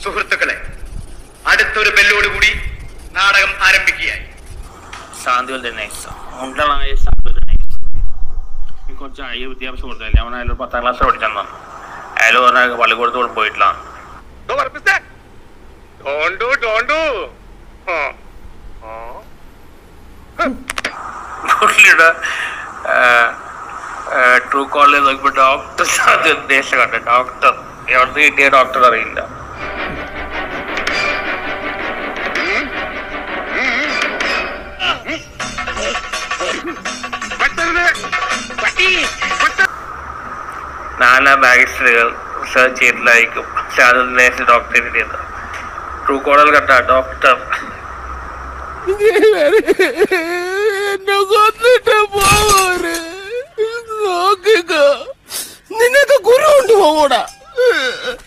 സുഹൃത്തുക്കളെ, അടുത്തൊരു ബെല്ലോടുകൂടി നാടകം ആരംഭിക്കുകയായി. santhivila dinesh മുണ്ടനായ santhivila dinesh കുറച്ച് അയ്യ വിദ്യാഭ്യാസം കൊടുത്തില്ല. അവൻ അയാൾ 10ാം ക്ലാസ് പഠിച്ചെന്നാ. അയാൾ പറഞ്ഞ പള്ളിക്കൂടത്തോട് പോയിട്ടില്ല. പുള്ളിയുടെ ട്രൂ കോളിൽ നോക്കിയപ്പോ ഡോക്ടർ santhivila dinesh കണ്ട. ഡോക്ടർ എവിടുന്ന് കിട്ടിയ ഡോക്ടർ അറിയില്ല. നാനാ മാഗസിനുകൾ റിസർച്ച് ചെയ്തിട്ടായിരിക്കും santhivila dinesh ഡോക്ടറെ കിട്ടിയത്. ട്രൂ കോളർ കണ്ട ഡോക്ടർ നിനക്ക് ഗുരു കൊണ്ട് പോകൂടാ.